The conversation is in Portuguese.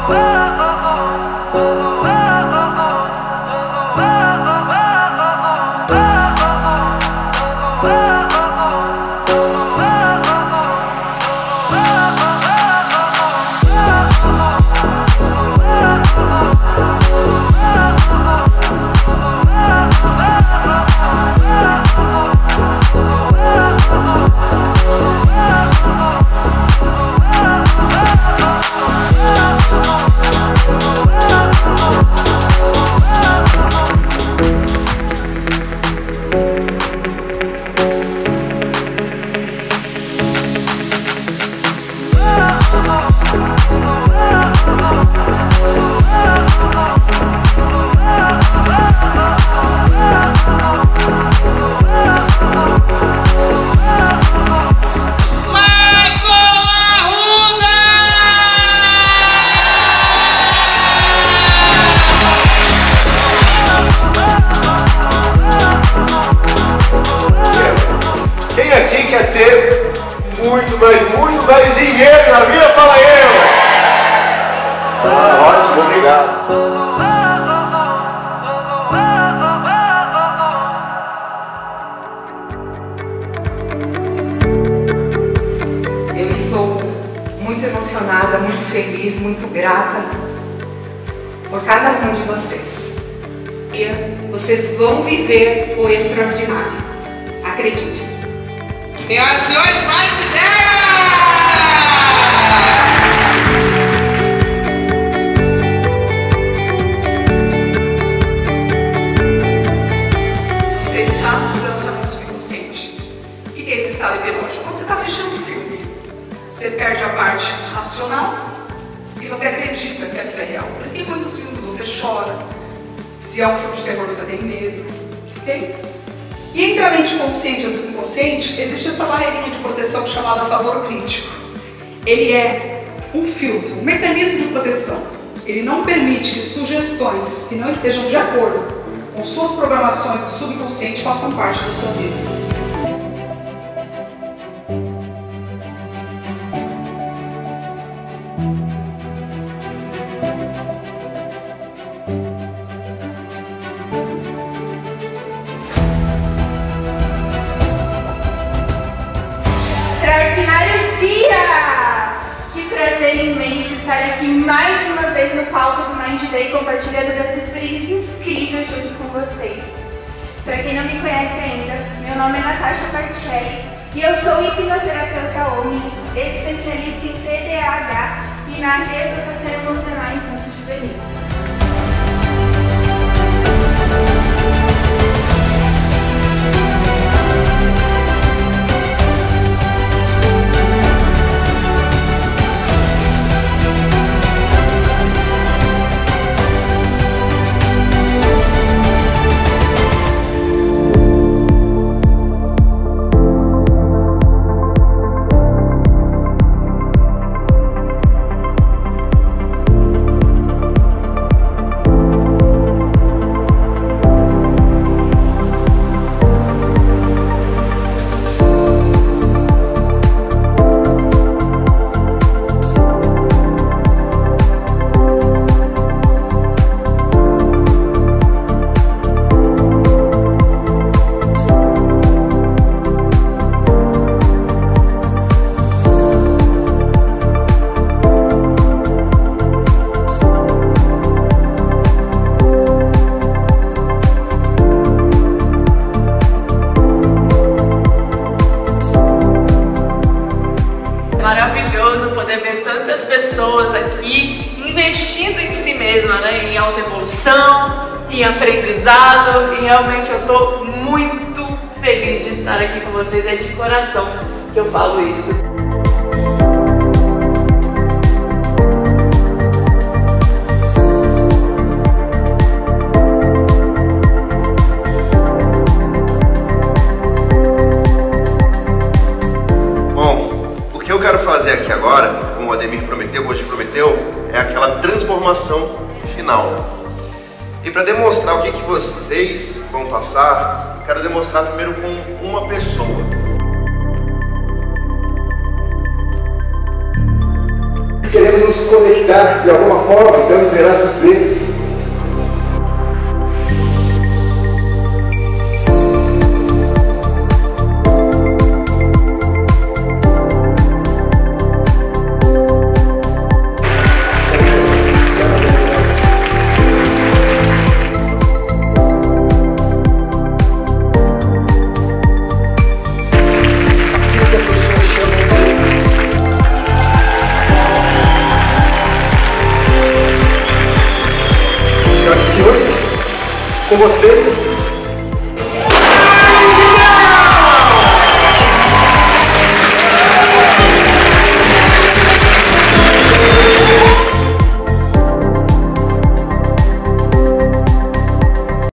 muito mais dinheiro na vida, fala eu! Ótimo, obrigado. Eu estou muito emocionada, muito feliz, muito grata por cada um de vocês. Vocês vão viver o extraordinário. Acredite. Senhoras e senhores, pare de ideia! Você está usando a mente subconsciente. O que é esse estado hipnótico? Quando você está assistindo um filme, você perde a parte racional e você acredita que aquilo é real. Por isso que em muitos filmes você chora. Se é um filme de terror, você tem medo. Ok? E entre a mente consciente e a subconsciente, existe essa barreirinha de proteção chamada fator crítico. Ele é um filtro, um mecanismo de proteção. Ele não permite que sugestões que não estejam de acordo com suas programações do subconsciente façam parte da sua vida. Extraordinário dia! Que prazer imenso estar aqui mais uma vez no palco do Mind Day compartilhando dessa experiência incrível junto com vocês. Para quem não me conhece ainda, meu nome é Natasha Particelli e eu sou hipnoterapeuta Omni, especialista em TDAH e na reeducação emocional infanto juvenil. Maravilhoso poder ver tantas pessoas aqui investindo em si mesma, né? Em autoevolução, em aprendizado, e realmente eu estou muito feliz de estar aqui com vocês, é de coração que eu falo isso. O que eu quero fazer aqui agora, como o Ademir prometeu, hoje prometeu, é aquela transformação final. E para demonstrar o que vocês vão passar, eu quero demonstrar primeiro com uma pessoa. queremos nos conectar de alguma forma, dando graças deles. Com vocês,